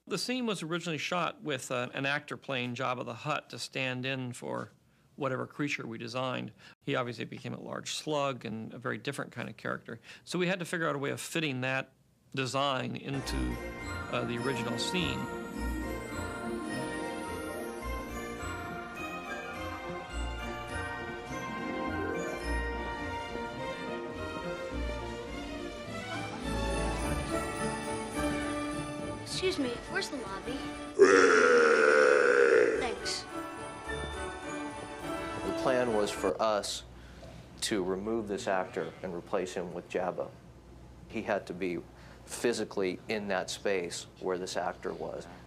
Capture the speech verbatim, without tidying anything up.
The scene was originally shot with uh, an actor playing Jabba the Hutt to stand in for whatever creature we designed. He obviously became a large slug and a very different kind of character. So we had to figure out a way of fitting that design into uh, the original scene. Excuse me, where's the lobby? Thanks. The plan was for us to remove this actor and replace him with Jabba. He had to be physically in that space where this actor was.